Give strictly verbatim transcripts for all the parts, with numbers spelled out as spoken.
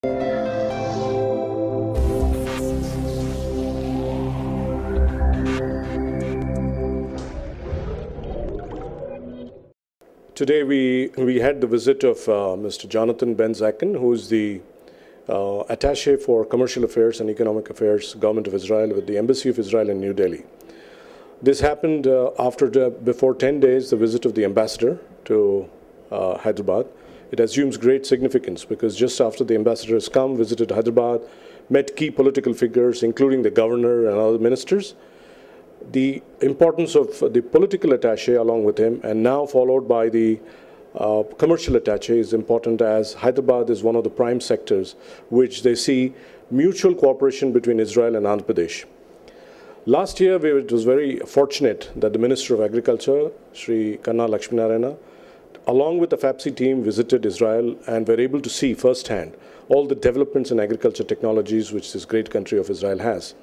Today we, we had the visit of uh, Mister Jonathan Ben-Zaken, who is the uh, Attaché for Commercial Affairs and Economic Affairs, Government of Israel, with the Embassy of Israel in New Delhi. This happened uh, after the, before ten days, the visit of the ambassador to uh, Hyderabad. It assumes great significance because just after the ambassador has come, visited Hyderabad, met key political figures, including the governor and other ministers, the importance of the political attaché along with him, and now followed by the uh, commercial attaché, is important, as Hyderabad is one of the prime sectors which they see mutual cooperation between Israel and Andhra Pradesh. Last year, we, it was very fortunate that the Minister of Agriculture, Shri Kanna Lakshminarayana, along with the F A P C C I team, visited Israel and were able to see firsthand all the developments in agriculture technologies which this great country of Israel has.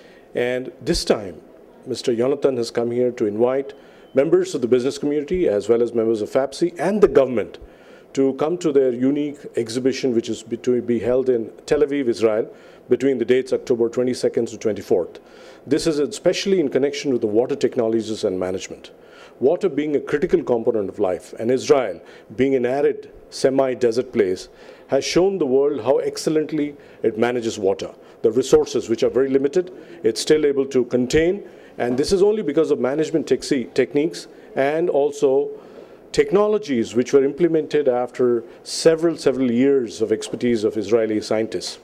And this time, Mister Jonathan has come here to invite members of the business community as well as members of F A P C C I and the government to come to their unique exhibition, which is to be held in Tel Aviv, Israel, between the dates October twenty-second to twenty-fourth. This is especially in connection with the water technologies and management. Water being a critical component of life, and Israel being an arid, semi-desert place, has shown the world how excellently it manages water. The resources, which are very limited, it's still able to contain. And this is only because of management techniques and also technologies which were implemented after several, several years of expertise of Israeli scientists.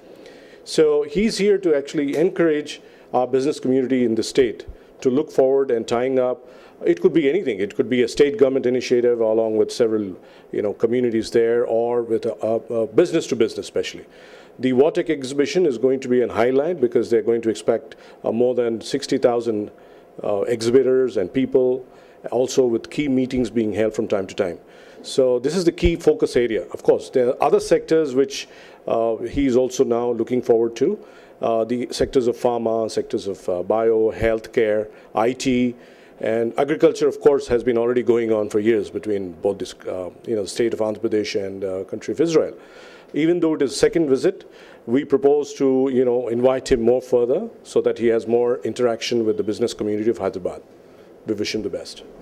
So he's here to actually encourage our business community in the state to look forward and tying up. It could be anything. It could be a state government initiative along with several you know, communities there, or with a, a, a business to business especially. The WATEC exhibition is going to be a highlight because they're going to expect uh, more than sixty thousand uh, exhibitors and people, also with key meetings being held from time to time. So this is the key focus area. Of course, there are other sectors which uh, he's also now looking forward to. Uh, the sectors of pharma, sectors of uh, bio, healthcare, I T, and agriculture, of course, has been already going on for years between both this, uh, you know, the state of Andhra Pradesh and uh, country of Israel. Even though it is second visit, we propose to, you know, invite him more further so that he has more interaction with the business community of Hyderabad. We wish him the best.